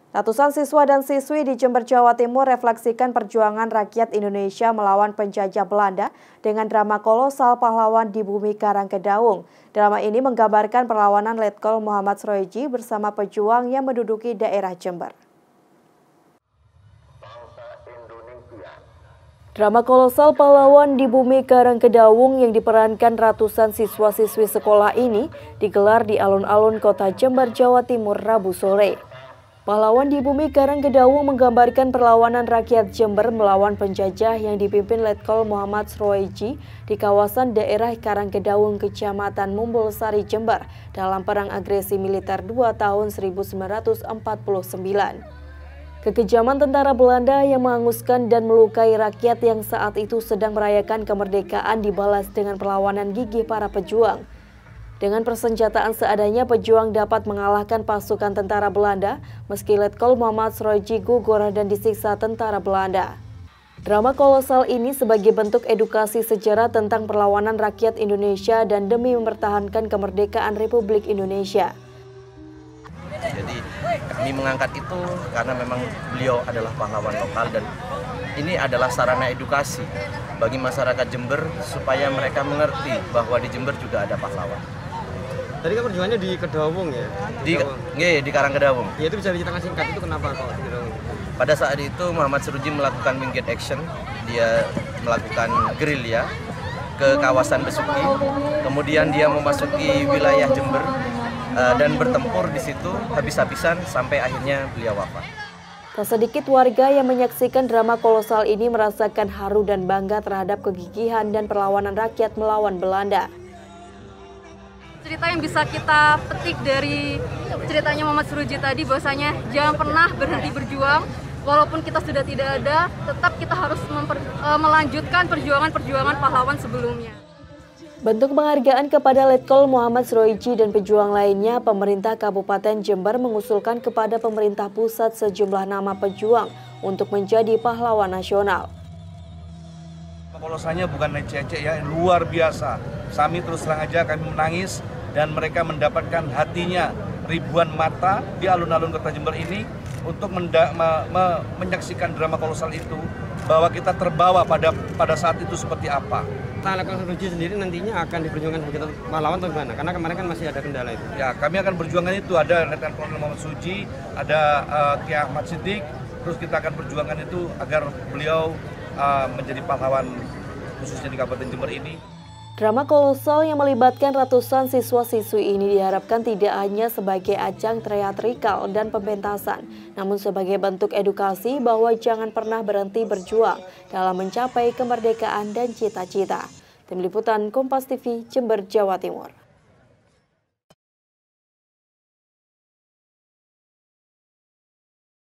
Ratusan siswa dan siswi di Jember, Jawa Timur refleksikan perjuangan rakyat Indonesia melawan penjajah Belanda dengan drama kolosal Pahlawan di Bumi Karangkedawung. Drama ini menggambarkan perlawanan Letkol Muhammad Sroeji bersama pejuang yang menduduki daerah Jember. Drama kolosal Pahlawan di Bumi Karangkedawung yang diperankan ratusan siswa-siswi sekolah ini digelar di alun-alun kota Jember, Jawa Timur, Rabu sore. Pahlawan di Bumi Karangkedawung menggambarkan perlawanan rakyat Jember melawan penjajah yang dipimpin Letkol Muhammad Sroeji di kawasan daerah Karangkedawung, Kecamatan Mumbulsari, Jember dalam Perang Agresi Militer 2 tahun 1949. Kekejaman tentara Belanda yang menghanguskan dan melukai rakyat yang saat itu sedang merayakan kemerdekaan dibalas dengan perlawanan gigih para pejuang. Dengan persenjataan seadanya, pejuang dapat mengalahkan pasukan tentara Belanda meski Letkol Muhammad Sroeji gugur dan disiksa tentara Belanda. Drama kolosal ini sebagai bentuk edukasi sejarah tentang perlawanan rakyat Indonesia dan demi mempertahankan kemerdekaan Republik Indonesia. Jadi kami mengangkat itu karena memang beliau adalah pahlawan lokal dan ini adalah sarana edukasi bagi masyarakat Jember supaya mereka mengerti bahwa di Jember juga ada pahlawan. Tadi kan perjuangannya di Kedawung ya? Di Karangkedawung. Ya, itu bisa diceritakan singkat, itu kenapa kok di Kedawung? Pada saat itu Muhammad Sroeji melakukan winged action, dia melakukan gerilya ke kawasan Besuki, kemudian dia memasuki wilayah Jember dan bertempur di situ habis-habisan sampai akhirnya beliau wafat. Tak sedikit warga yang menyaksikan drama kolosal ini merasakan haru dan bangga terhadap kegigihan dan perlawanan rakyat melawan Belanda. Cerita yang bisa kita petik dari ceritanya Muhammad Sroeji tadi bahwasanya jangan pernah berhenti berjuang, walaupun kita sudah tidak ada, tetap kita harus melanjutkan perjuangan pahlawan sebelumnya. Bentuk penghargaan kepada Letkol Muhammad Sroeji dan pejuang lainnya, pemerintah Kabupaten Jember mengusulkan kepada pemerintah pusat sejumlah nama pejuang untuk menjadi pahlawan nasional. Kolosalnya bukan ecek-ecek ya, luar biasa. Kami terus terang aja kami menangis dan mereka mendapatkan hatinya ribuan mata di alun-alun kota Jember ini untuk menyaksikan drama kolosal itu, bahwa kita terbawa pada saat itu seperti apa. Letkol Sroeji sendiri nantinya akan diperjuangkan sebagai pahlawan atau gimana? Karena kemarin kan masih ada kendala itu. Ya, kami akan perjuangan itu, ada Letkol Muhammad Sroeji, ada Kiai Ahmad Siddiq, terus kita akan perjuangan itu agar beliau menjadi pahlawan khususnya di Kabupaten Jember ini. Drama kolosal yang melibatkan ratusan siswa-siswi ini diharapkan tidak hanya sebagai ajang teatrikal dan pementasan, namun sebagai bentuk edukasi bahwa jangan pernah berhenti berjuang dalam mencapai kemerdekaan dan cita-cita. Tim Liputan Kompas TV, Jember, Jawa Timur.